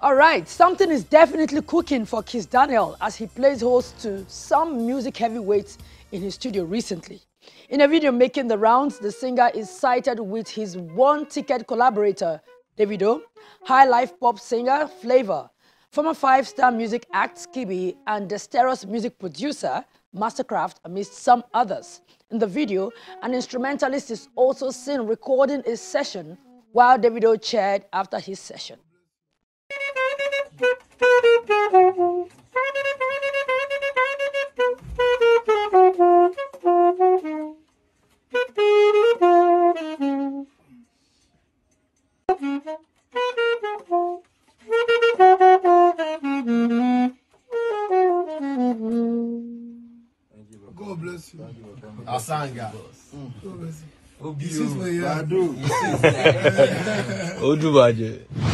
All right, something is definitely cooking for Kizz Daniel as he plays host to some music heavyweights in his studio recently. In a video making the rounds, the singer is cited with his one-ticket collaborator, Davido, high life pop singer Flavour, former five-star music act Kizz, and Desteros music producer Mastercraft, amidst some others. In the video, an instrumentalist is also seen recording a session while Davido cheered after his session. God bless you. Asanga. God bless you. Odu.